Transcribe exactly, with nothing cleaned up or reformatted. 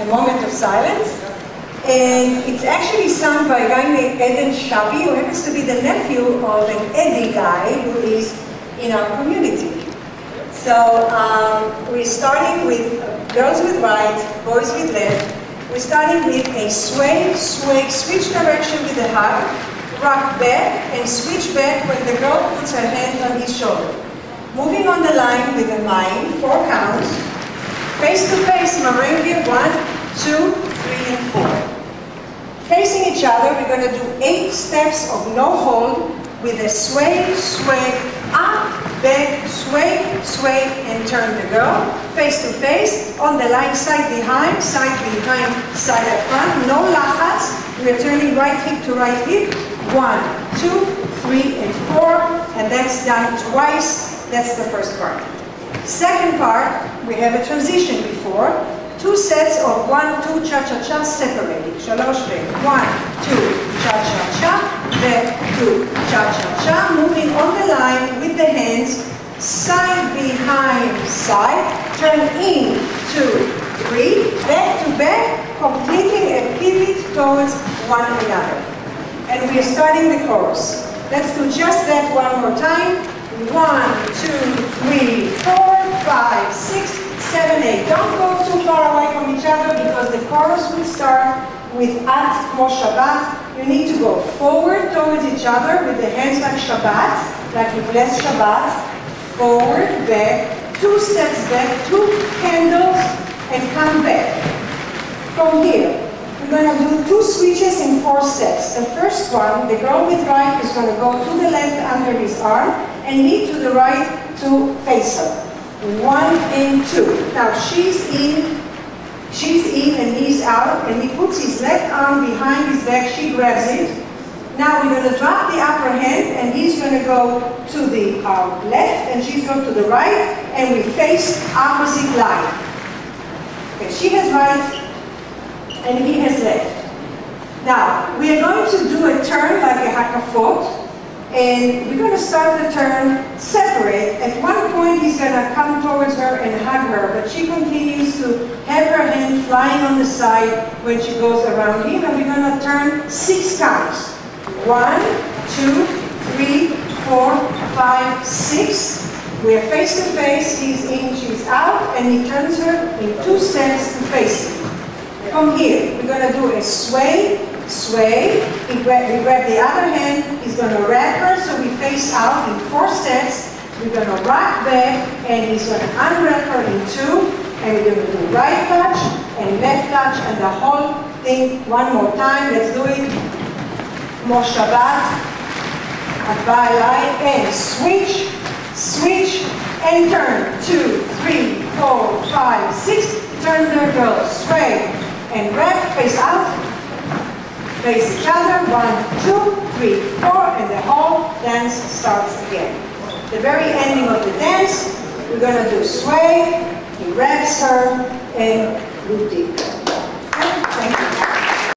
moment of silence. And it's actually sung by a guy named Eden Shabi, who happens to be the nephew of an Eddie guy who is in our community. So um, we're starting with girls with right, boys with left. We're starting with a sway, sway, switch direction with the hug, rock back, and switch back when the girl puts her hand on his shoulder. Moving on the line with a mime, four counts. Face to face, merengue, one, two, three, and four. Facing each other, we're going to do eight steps of no hold with a sway, sway, up, back, sway, sway, and turn the girl. Face to face, on the line, side behind, side behind, side at front. No lachats. We're turning right hip to right hip. One, two, three, and four. And that's done twice. That's the first part. Second part, we have a transition before. Two sets of one, two, cha-cha-cha separating. Shalosh, back. One, two, cha-cha-cha, back, two, cha-cha-cha. Moving on the line with the hands, side, behind, side. Turn in, two, three, back to back, completing a pivot towards one another. And we are starting the chorus. Let's do just that one more time. One, two, three, four, five, six, seven, eight. Don't go too far away from each other because the chorus will start with At Mo Shabbat. You need to go forward towards each other with the hands like Shabbat, like you bless Shabbat. Forward, back, two steps back, two candles, and come back. From here, we're going to do two switches in four steps. The first one, the girl with right is going to go to the left under his arm and lead to the right to face her. One and two. Now she's in, she's in and he's out, and he puts his left arm behind his back, she grabs it. Now we're going to drop the upper hand, and he's going to go to the uh, left, and she's going to the right, and we face opposite line. Okay, she has right, and he has left. Now, we are going to do a turn like a hakafot, and we're going to start the turn separate. At one point, he's going to come towards her and hug her, but she continues to have her hand flying on the side when she goes around him, and we're going to turn six times. One, two, three, four, five, six. We're face to face, he's in, she's out, and he turns her in two steps to face him. From here, we're going to do a sway, sway. He gra we grab the other hand, he's going to wrap her, so we face out in four steps. We're going to rock back, and he's going to unwrap her in two, and we're going to do right touch and left touch, and the whole thing one more time. Let's do it. Mo Shabbat, Adba Elai, and switch, switch, and turn. Two, three, four, five, six. Turn the girl straight and wrap, face out, face each other. One, two, three, four, and the whole dance starts again. The very ending of the dance, we're going to do sway. He wraps her and we dip.